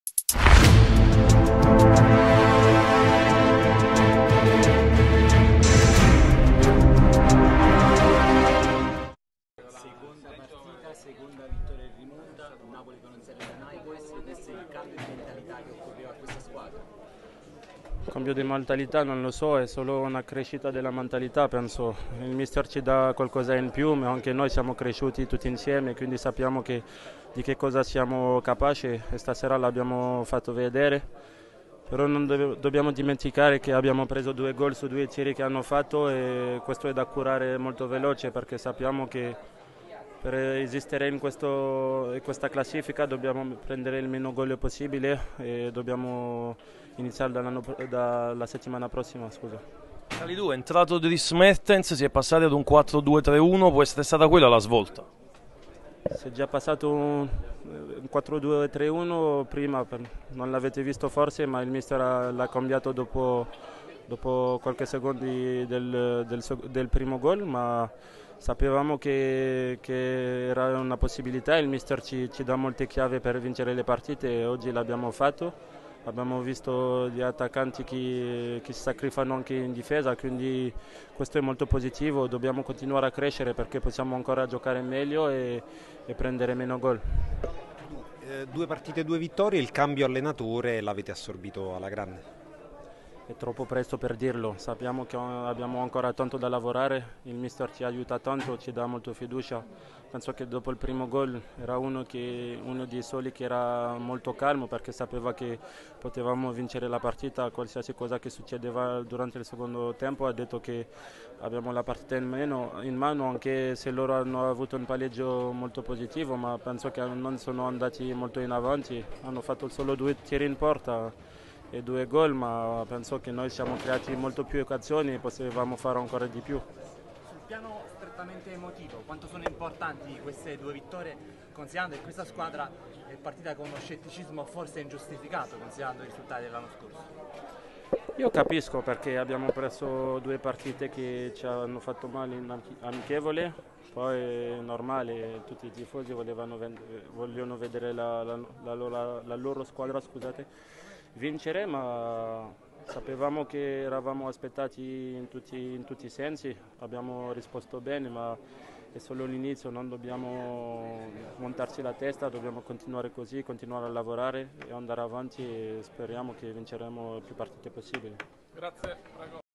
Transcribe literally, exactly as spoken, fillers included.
Seconda partita, seconda vittoria in rimonta, un Napoli che non si arrende mai. Può essere questo il cambio di mentalità che occorreva a questa squadra? Cambio di mentalità non lo so, è solo una crescita della mentalità, penso. Il mister ci dà qualcosa in più, ma anche noi siamo cresciuti tutti insieme, quindi sappiamo che, di che cosa siamo capaci e stasera l'abbiamo fatto vedere. Però non dove- dobbiamo dimenticare che abbiamo preso due gol su due tiri che hanno fatto e questo è da curare molto veloce perché sappiamo che per esistere in, questo, in questa classifica dobbiamo prendere il meno gol possibile e dobbiamo iniziare dall'anno pro- dalla settimana prossima. Scusa. Kalidou è entrato Dries Mertens, si è passati ad un quattro due tre uno, può essere stata quella la svolta? Si è già passato un un quattro due tre uno prima, per- non l'avete visto forse, ma il mister ha- l'ha cambiato dopo, dopo qualche secondi del, del sec- del primo gol, ma sapevamo che, che era una possibilità, il mister ci, ci dà molte chiavi per vincere le partite e oggi l'abbiamo fatto. Abbiamo visto gli attaccanti che, che si sacrificano anche in difesa, quindi questo è molto positivo, dobbiamo continuare a crescere perché possiamo ancora giocare meglio e, e prendere meno gol. Eh, due partite, due vittorie, il cambio allenatore l'avete assorbito alla grande. È troppo presto per dirlo, sappiamo che abbiamo ancora tanto da lavorare, il mister ci aiuta tanto, ci dà molto fiducia. Penso che dopo il primo gol era uno, che, uno dei soli che era molto calmo perché sapeva che potevamo vincere la partita, qualsiasi cosa che succedeva durante il secondo tempo. Ha detto che abbiamo la partita in mano, in mano anche se loro hanno avuto un palleggio molto positivo, ma penso che non sono andati molto in avanti, hanno fatto solo due tiri in porta e due gol, ma penso che noi siamo creati molto più occasioni e potevamo fare ancora di più. Sul piano strettamente emotivo, quanto sono importanti queste due vittorie, considerando che questa squadra è partita con uno scetticismo forse ingiustificato, considerando i risultati dell'anno scorso? Io capisco perché abbiamo preso due partite che ci hanno fatto male in amiche- amichevole, poi è normale, tutti i tifosi volevano ven- vogliono vedere la, la- la loro, la loro squadra, scusate, vincere, ma sapevamo che eravamo aspettati in tutti, in tutti i sensi, abbiamo risposto bene, ma è solo l'inizio, non dobbiamo montarci la testa, dobbiamo continuare così, continuare a lavorare e andare avanti e speriamo che vinceremo più partite possibili. Grazie, prego.